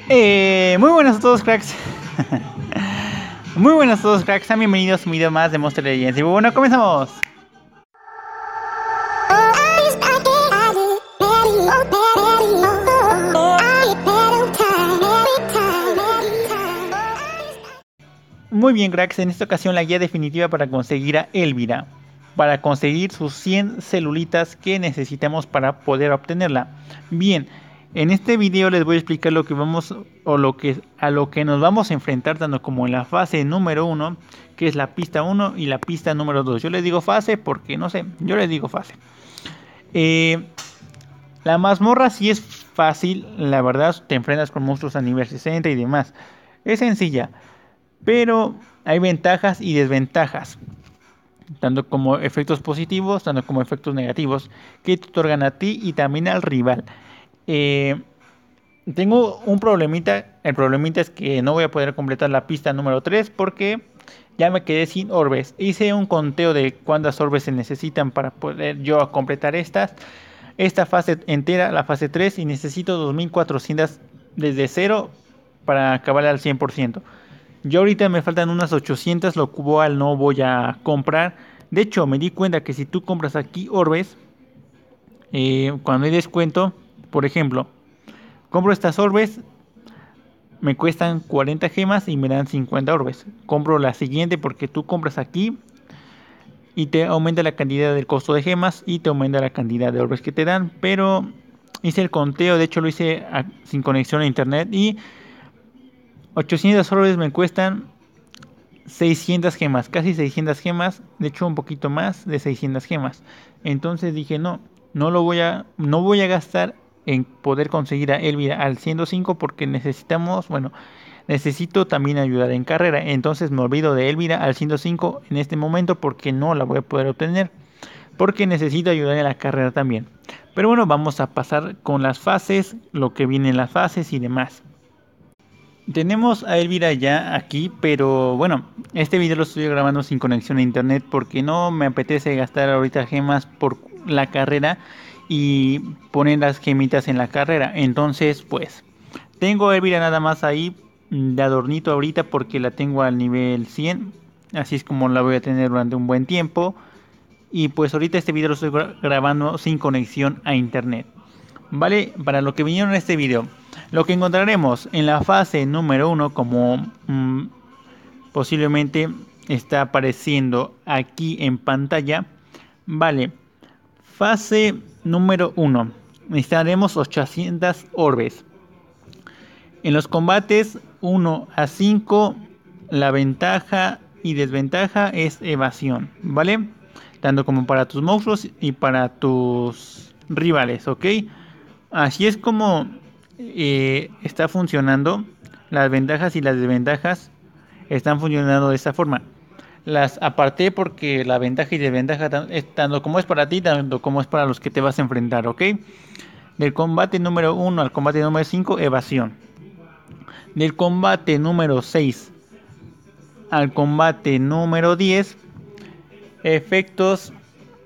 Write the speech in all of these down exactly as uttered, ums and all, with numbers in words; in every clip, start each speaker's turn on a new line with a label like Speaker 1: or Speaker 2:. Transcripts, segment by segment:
Speaker 1: Eh, muy buenas a todos, cracks. Muy buenas a todos, cracks. Sean bienvenidos a un video más de Monster Legends. Y bueno, comenzamos. Muy bien, cracks. En esta ocasión la guía definitiva para conseguir a Elvira. Para conseguir sus cien celulitas que necesitamos para poder obtenerla. Bien. En este video les voy a explicar lo que vamos o lo que a lo que nos vamos a enfrentar tanto como en la fase número uno, que es la pista uno y la pista número dos. Yo les digo fase porque no sé, yo les digo fase. Eh, la mazmorra sí es fácil, la verdad, te enfrentas con monstruos a nivel sesenta y demás. Es sencilla, pero hay ventajas y desventajas, tanto como efectos positivos, tanto como efectos negativos, que te otorgan a ti y también al rival. Eh, tengo un problemita. El problemita es que no voy a poder completar la pista número tres porque ya me quedé sin orbes. Hice un conteo de cuántas orbes se necesitan para poder yo completar estas esta fase entera, la fase tres, y necesito dos mil cuatrocientas desde cero para acabar al cien por ciento. Yo ahorita me faltan unas ochocientas, lo cual no voy a comprar. De hecho, me di cuenta que si tú compras aquí orbes, eh, cuando hay descuento, por ejemplo, compro estas orbes, me cuestan cuarenta gemas y me dan cincuenta orbes. Compro la siguiente porque tú compras aquí y te aumenta la cantidad del costo de gemas y te aumenta la cantidad de orbes que te dan. Pero hice el conteo, de hecho lo hice a, sin conexión a internet, y ochocientas orbes me cuestan seiscientas gemas, casi seiscientas gemas, de hecho un poquito más de seiscientas gemas. Entonces dije no, no lo voy a, no voy a gastar en poder conseguir a Elvira al ciento cinco porque necesitamos, bueno, necesito también ayudar en carrera. Entonces me olvido de Elvira al ciento cinco en este momento porque no la voy a poder obtener, porque necesito ayudar en la carrera también. Pero bueno, vamos a pasar con las fases, lo que viene en las fases y demás. Tenemos a Elvira ya aquí, pero bueno, este video lo estoy grabando sin conexión a internet porque no me apetece gastar ahorita gemas por la carrera y poner las gemitas en la carrera. Entonces pues tengo a Elvira nada más ahí de adornito ahorita porque la tengo al nivel cien, así es como la voy a tener durante un buen tiempo. Y pues ahorita este video lo estoy grabando sin conexión a internet. Vale, para lo que vinieron en este video, lo que encontraremos en la fase número uno, como mmm, posiblemente está apareciendo aquí en pantalla. Vale, fase número uno, necesitaremos ochocientas orbes. En los combates uno a cinco, la ventaja y desventaja es evasión, ¿vale? Tanto como para tus monstruos y para tus rivales, ¿ok? Así es como eh, está funcionando. Las ventajas y las desventajas están funcionando de esta forma. Las aparté porque la ventaja y desventaja, tanto como es para ti, tanto como es para los que te vas a enfrentar, ¿ok? Del combate número uno al combate número cinco, evasión. Del combate número seis al combate número diez, efectos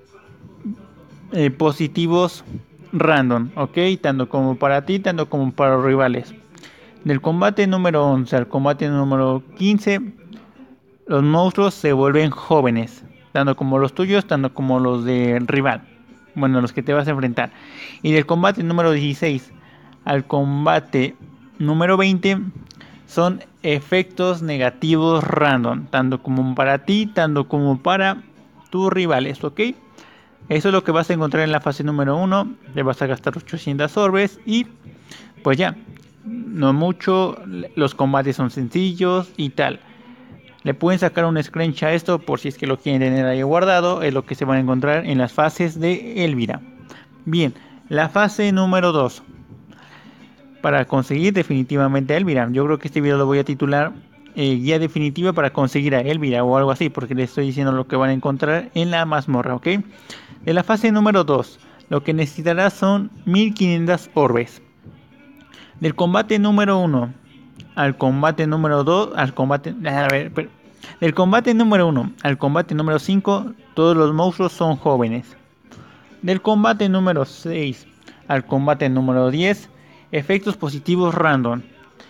Speaker 1: eh, positivos random, ok, tanto como para ti, tanto como para los rivales. Del combate número once al combate número quince, los monstruos se vuelven jóvenes, tanto como los tuyos, tanto como los del rival, bueno, los que te vas a enfrentar. Y del combate número dieciséis al combate número veinte son efectos negativos random, tanto como para ti, tanto como para tus rivales, ok. Eso es lo que vas a encontrar en la fase número uno. Te vas a gastar ochocientas orbes y pues ya, no mucho. Los combates son sencillos y tal. Le pueden sacar un screenshot a esto por si es que lo quieren tener ahí guardado. Es lo que se van a encontrar en las fases de Elvira. Bien, la fase número dos, para conseguir definitivamente a Elvira. Yo creo que este video lo voy a titular eh, guía definitiva para conseguir a Elvira o algo así, porque les estoy diciendo lo que van a encontrar en la mazmorra, ¿ok? De la fase número dos, lo que necesitarás son mil quinientas orbes. Del combate número uno al combate número dos, al combate... A ver, pero, del combate número uno al combate número cinco, todos los monstruos son jóvenes. Del combate número seis al combate número diez, efectos positivos random.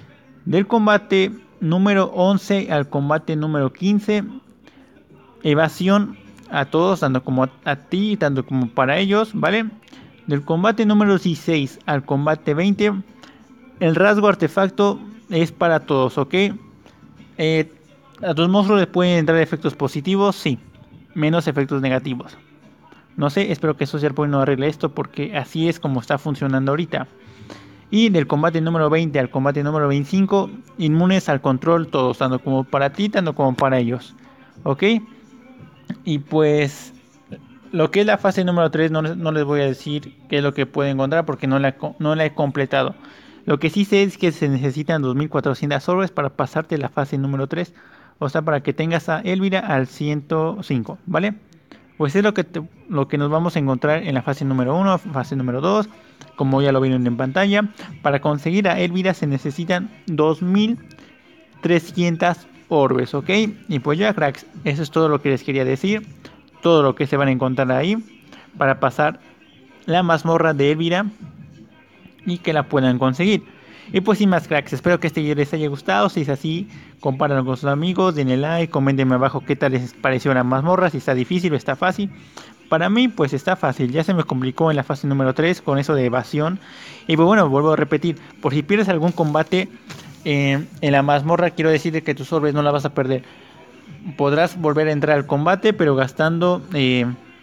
Speaker 1: Del combate número once al combate número quince, evasión a todos, tanto como a, a ti, tanto como para ellos, ¿vale? Del combate número dieciséis al combate veinte, el rasgo artefacto es para todos, ¿ok? Eh, a tus monstruos les pueden entrar efectos positivos, sí, menos efectos negativos. No sé, espero que Social Point no arregle esto porque así es como está funcionando ahorita. Y del combate número veinte al combate número veinticinco, inmunes al control todos, tanto como para ti, tanto como para ellos. ¿Ok? Y pues lo que es la fase número tres no, no les voy a decir qué es lo que pueden encontrar porque no la, no la he completado. Lo que sí sé es que se necesitan dos mil cuatrocientas orbes para pasarte la fase número tres. O sea, para que tengas a Elvira al ciento cinco, ¿vale? Pues es lo que, te, lo que nos vamos a encontrar en la fase número uno, fase número dos, como ya lo vieron en pantalla. Para conseguir a Elvira se necesitan dos mil trescientas orbes, ¿ok? Y pues ya, cracks, eso es todo lo que les quería decir. Todo lo que se van a encontrar ahí para pasar la mazmorra de Elvira y que la puedan conseguir. Y pues sin más, cracks, espero que este video les haya gustado. Si es así, compártanlo con sus amigos, denle like, coméntenme abajo qué tal les pareció la mazmorra, si está difícil o está fácil. Para mí pues está fácil, ya se me complicó en la fase número tres con eso de evasión. Y pues bueno, vuelvo a repetir, por si pierdes algún combate eh, en la mazmorra, quiero decirte que tus orbes no la vas a perder. Podrás volver a entrar al combate, pero gastando eh,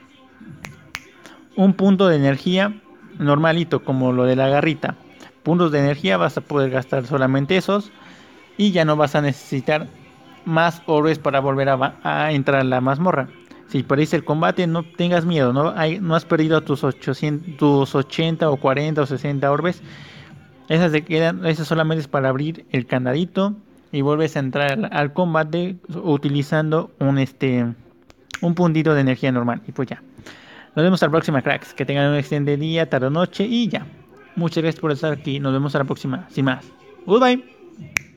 Speaker 1: un punto de energía normalito, como lo de la garrita. Puntos de energía vas a poder gastar solamente esos y ya no vas a necesitar más orbes para volver a, a entrar a la mazmorra. Si perdiste el combate, no tengas miedo, no, hay, no has perdido tus, ochocientos, tus ochenta o cuarenta o sesenta orbes. Esas se quedan, esas solamente es para abrir el candadito y vuelves a entrar al, al combate utilizando un este un puntito de energía normal. Y pues ya. Nos vemos a la próxima, cracks. Que tengan un excelente día, tarde o noche y ya. Muchas gracias por estar aquí. Nos vemos a la próxima. Sin más. Goodbye.